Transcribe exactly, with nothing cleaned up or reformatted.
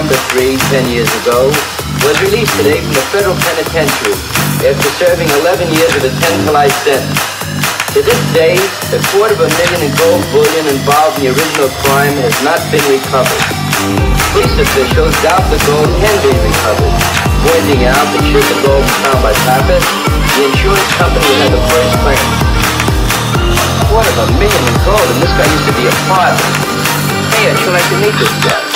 number three ten years ago, was released today from the federal penitentiary after serving eleven years of a ten-to-life sentence. To this day, a quarter of a million in gold bullion involved in the original crime has not been recovered. Police officials doubt the gold can be recovered, pointing out that should the gold be found by Pappas, the insurance company would have the first claim. A quarter of a million in gold, and this guy used to be a father. Hey, I'd sure like to meet this guy.